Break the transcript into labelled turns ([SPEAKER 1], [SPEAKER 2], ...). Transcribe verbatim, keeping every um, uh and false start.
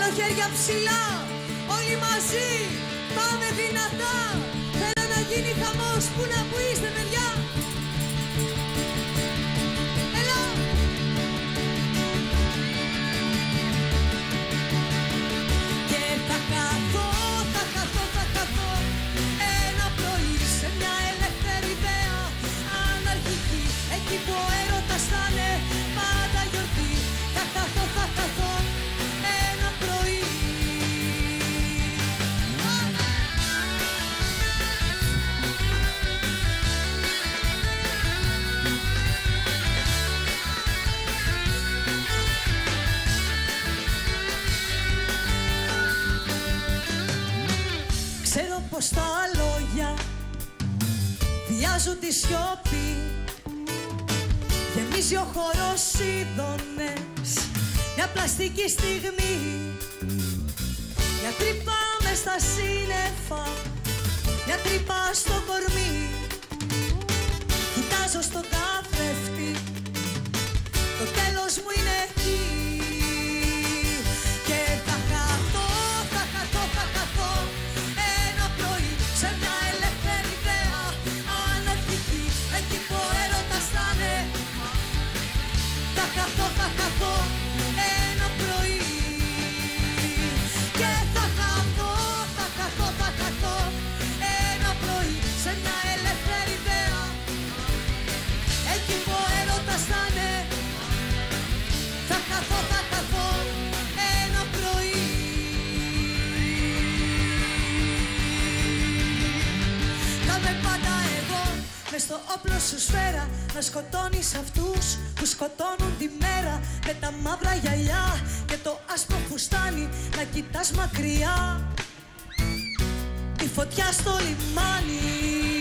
[SPEAKER 1] χέρια ψηλά, όλοι μαζί, πάμε δυνατά. Θέλω να γίνει χαμός, πού να που είστε παιδιά. Έλα. Και θα χαθώ, θα χαθώ, θα χαθώ ένα πρωί σε μια ελεύθερη ιδέα. Αναρχική, εκεί που ο έρωτας θα είναι πάντα γιορτή. Θα χαθώ, θα χαθώ ένα πρωί. Ξέρω πως τα λόγια βιάζουν τη σιωπή. Γεμίζει ο χορός ειδώνες, μια πλαστική στιγμή. Μια τρύπα μες στα σύννεφα, μια τρύπα στο κορμί. Κοιτάζω στον καθρέφτη, το τέλος μου είναι εκεί. Και θα χαθώ, θα χαθώ, θα χαθώ ένα πρωί σε μια ελεύθερη ιδέα. Αναρχική, εκεί που ο έρωτας θα είναι. Θα χαθώ, θα χαθώ ένα πρωί. Και θα χαθώ, θα χαθώ, θα χαθώ ένα πρωί σε μια ελεύθερη ιδέα. Εκεί που ο έρωτας θα είναι. Θα χαθώ, θα χαθώ ένα πρωί. Θα με πάντα εγώ μες στο όπλο σου σφαίρα, να σκοτώνεις αυτούς που σκοτώνουν τη μέρα. Με τα μαύρα γυαλιά και το άσπρο φουστάνι, να κοιτάς μακριά τη φωτιά στο λιμάνι.